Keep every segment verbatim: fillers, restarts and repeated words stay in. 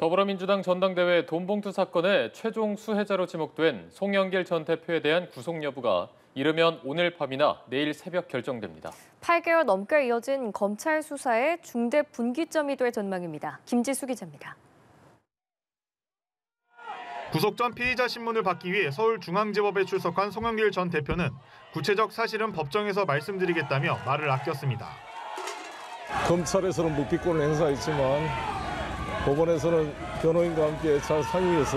더불어민주당 전당대회 돈봉투 사건의 최종 수혜자로 지목된 송영길 전 대표에 대한 구속 여부가 이르면 오늘 밤이나 내일 새벽 결정됩니다. 팔 개월 넘게 이어진 검찰 수사의 중대 분기점이 될 전망입니다. 김지수 기자입니다. 구속 전 피의자 신문을 받기 위해 서울중앙지법에 출석한 송영길 전 대표는 구체적 사실은 법정에서 말씀드리겠다며 말을 아꼈습니다. 검찰에서는 묵비권을 행사했지만 법원에서는 변호인과 함께 잘 상의해서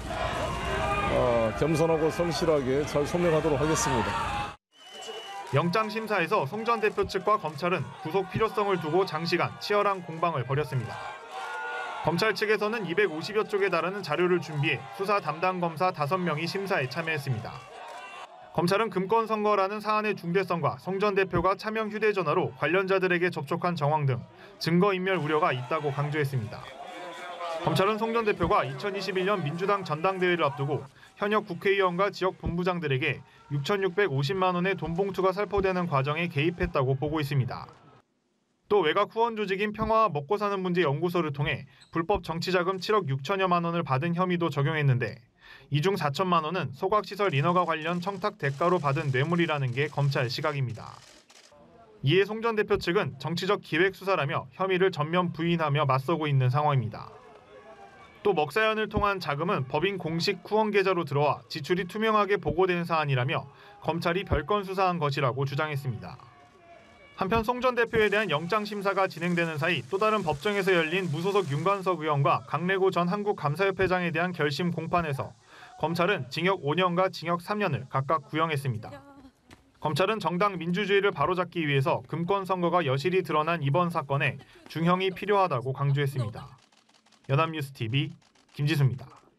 어, 겸손하고 성실하게 잘 소명하도록 하겠습니다. 영장심사에서 송 전 대표 측과 검찰은 구속 필요성을 두고 장시간 치열한 공방을 벌였습니다. 검찰 측에서는 이백오십여 쪽에 달하는 자료를 준비해 수사 담당 검사 다섯 명이 심사에 참여했습니다. 검찰은 금권 선거라는 사안의 중대성과 송 전 대표가 차명 휴대전화로 관련자들에게 접촉한 정황 등 증거인멸 우려가 있다고 강조했습니다. 검찰은 송 전 대표가 이천이십일 년 민주당 전당대회를 앞두고 현역 국회의원과 지역 본부장들에게 육천육백오십만 원의 돈봉투가 살포되는 과정에 개입했다고 보고 있습니다. 또 외곽 후원 조직인 평화와 먹고 사는 문제 연구소를 통해 불법 정치자금 칠억 육천여만 원을 받은 혐의도 적용했는데 이 중 사천만 원은 소각시설 인허가 관련 청탁 대가로 받은 뇌물이라는 게 검찰 시각입니다. 이에 송 전 대표 측은 정치적 기획 수사라며 혐의를 전면 부인하며 맞서고 있는 상황입니다. 또 먹사연을 통한 자금은 법인 공식 후원 계좌로 들어와 지출이 투명하게 보고된 사안이라며 검찰이 별건 수사한 것이라고 주장했습니다. 한편 송 전 대표에 대한 영장심사가 진행되는 사이 또 다른 법정에서 열린 무소속 윤관석 의원과 강래구 전 한국감사협회장에 대한 결심 공판에서 검찰은 징역 오 년과 징역 삼 년을 각각 구형했습니다. 검찰은 정당 민주주의를 바로잡기 위해서 금권 선거가 여실히 드러난 이번 사건에 중형이 필요하다고 강조했습니다. 연합뉴스티비 김지수입니다.